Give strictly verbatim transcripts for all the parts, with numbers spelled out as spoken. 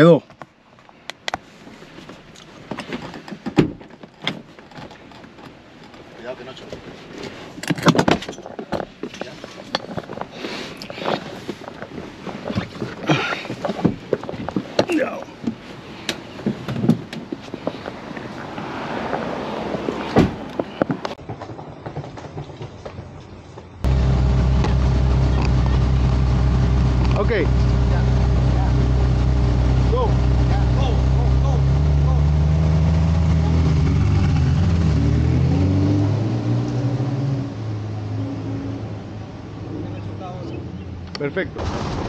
Quedó. Cuidado que no choque. No. Okay. Go. Perfecto.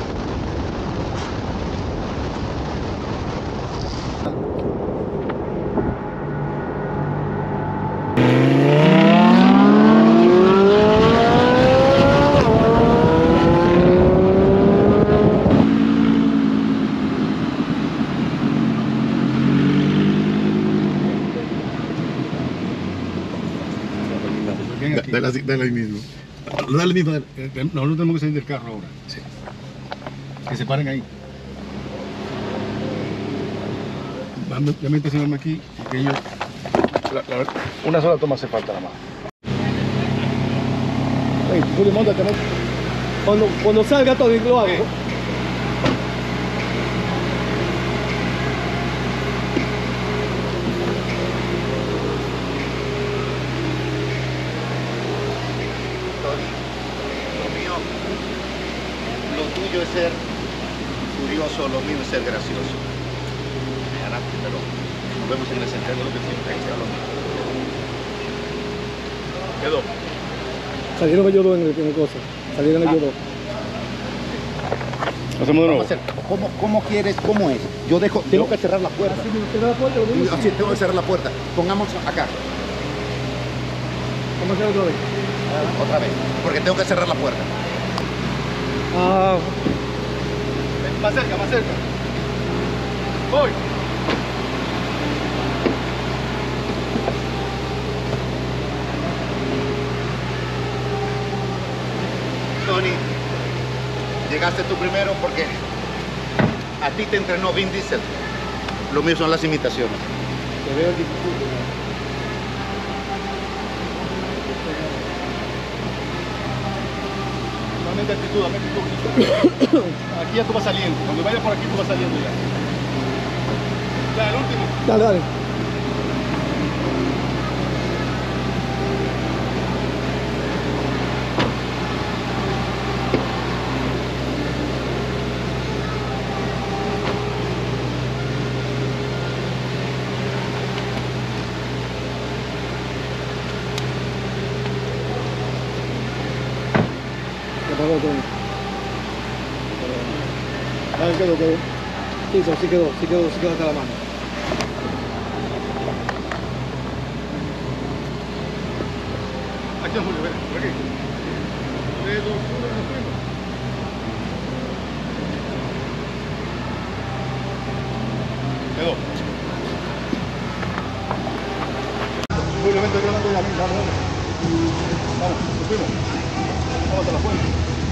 Ven aquí. Dale, así, dale ahí mismo. Dale mismo. Dale. Nosotros tenemos que salir del carro ahora. Sí. Que se paren ahí. Ya me estacionarme aquí y que ellos... La, la, una sola toma hace falta nada más. Hey, tú le montas, cuando, cuando salga todo lo hago. Lo mío, lo tuyo es ser curioso, lo mío es ser gracioso. Pero nos vemos en el centro, lo que siempre es lo mismo. Quedó. Salieron ellos dos en el, en el cosa. Salieron ellos dos. Hacemos de nuevo. ¿Cómo, ¿Cómo quieres? ¿Cómo es? Yo dejo, tengo que cerrar la puerta. ¿Cerrar la puerta? Sí, tengo que cerrar la puerta. Pongamos acá. Vamos a hacer otra vez. Otra vez. Porque tengo que cerrar la puerta. Ah. Más cerca, más cerca. Voy. Tony, llegaste tú primero porque a ti te entrenó Vin Diesel. Lo mío son las imitaciones. Te veo difícil. Dame actitud, dame actitud. Aquí ya tú vas saliendo. Cuando vayas por aquí tú vas saliendo ya. Ya, el último. Dale, dale. Ahí quedó, quedó. Sí, sí quedó, sí quedó, sí quedó hasta la mano. Aquí es Julio, ven, por aquí. tres, dos, uno, nos fuimos. Quedó. Julio, vente grabando ya, vamos, vamos. Vamos, nos fuimos. Vamos hasta la fuente.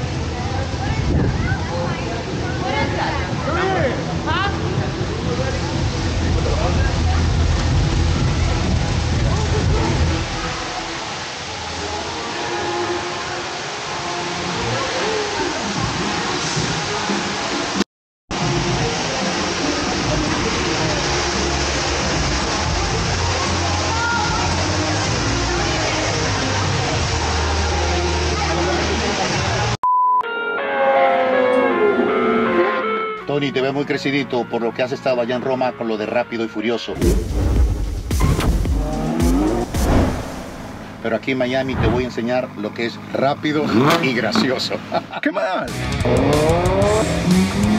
Tony, te ves muy crecidito por lo que has estado allá en Roma con lo de Rápido y Furioso. Pero aquí en Miami te voy a enseñar lo que es rápido y gracioso. ¡Qué mal!